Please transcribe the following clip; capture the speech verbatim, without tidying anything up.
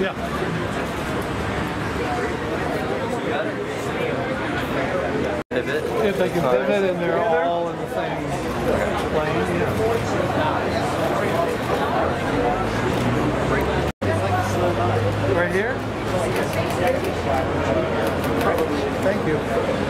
Yeah. Pivot. If they can pivot and they're all in the same plane. Yeah. Right here? Thank you.